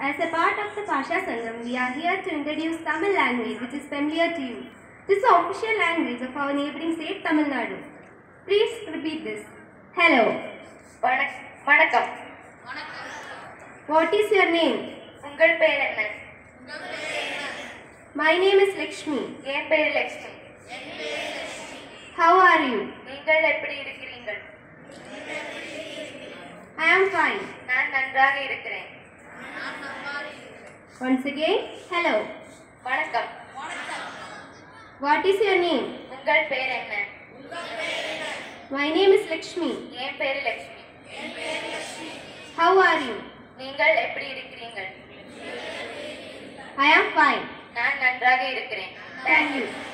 As a part of the Bhashasangam, we are here to introduce Tamil language, which is familiar to you. This is the official language of our neighboring state, Tamil Nadu. Please repeat this. Hello. Vanakkam. What is your name? Ungal per enna? My name is Lakshmi. En per Lakshmi. How are you? Neengal eppadi irukkreengal? I am fine. Naan nandraga irukkiren. Once again, hello. Vanakkam. What is your name? Ungal per enna? My name is Lakshmi. En per Lakshmi. How are you? Neengal eppadi irukkreengal? I am fine. Naan nandraga irukkiren. Thank you.